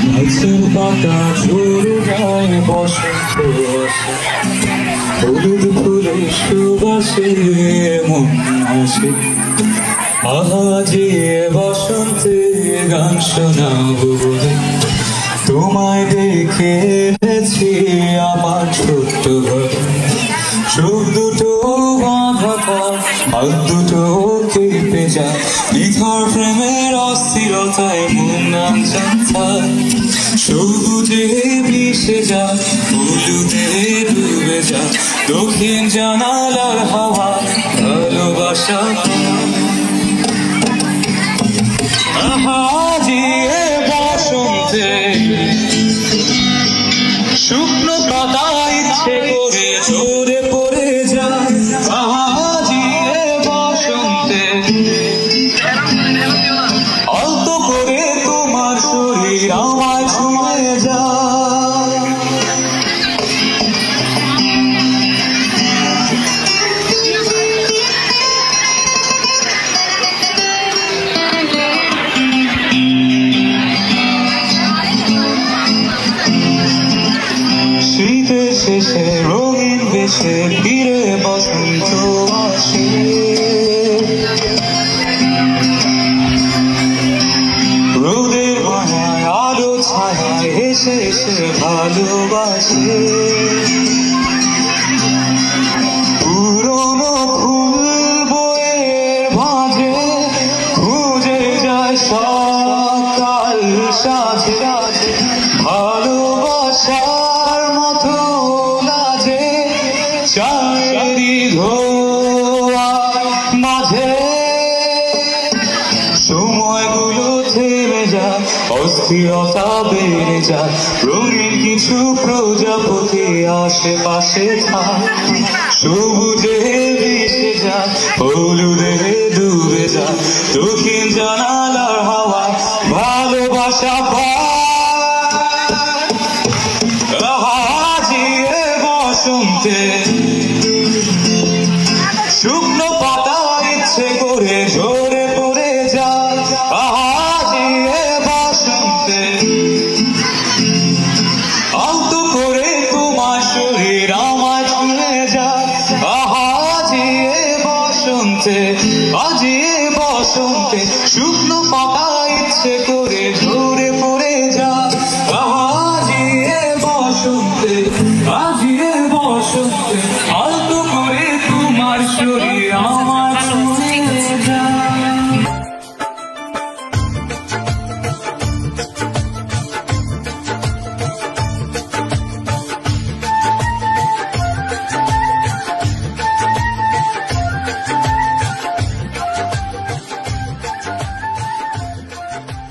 গাছের পাতা ঝরে যায় বসন্ত আসে, হলুদ ফুলের সুবাসে মন আসে। আহা যে বসন্তে গান শোনাবো বলে তোমায় দেখে এসেছি আমার ছোট্ট ঘরে। চোখ দুটো বাঁধা থাক, হাত দুটো কেঁপে যায়, নিথর প্রেমের অস্থিরতায় মন নাচান থাক। সবুজে মিশে যায়, হলুদে ডুবে যায়, দক্ষিণ জানালার হাওয়া ভালোবাসা। আহা যে বসন্তে শুকনো পাতা ইচ্ছে করে ঝরে পড়ে যায়। আহা যে বসন্তে আলতো করে তোমার শরীর আমায় ছুঁয়ে যায়। শীতের শেষে রঙিন বেশে ফিরে বসন্ত আসে। রোদের মায়ায় আলো ছায়ায় হেসে হেসে ভালোবাসে। পুরনো ফুল বইয়ের ভাঁজে খুঁজে যায় সকাল সাজে। ভালোবাসার মতো লাজে চারি ধোয়ার মাঝে। সময়গুলো থেমে যায়, অস্থিরতা বেড়ে যায়, রঙিন কিছু প্রজাপতি আশেপাশে থাক। সবুজে মিশে যায়, হলুদে ডুবে যায়, দক্ষিণ জানালার হাওয়া ভালোবাসা বসন্তে শুকনো পাতা ইচ্ছে করে ঝরে পড়ে যায়। আহা যে বসন্তে আলতো করে তোমার শরীর আমায় ছুঁয়ে যায়। আহা যে বসন্তে, আজ বসন্তে শুকনো পাতা ইচ্ছে করে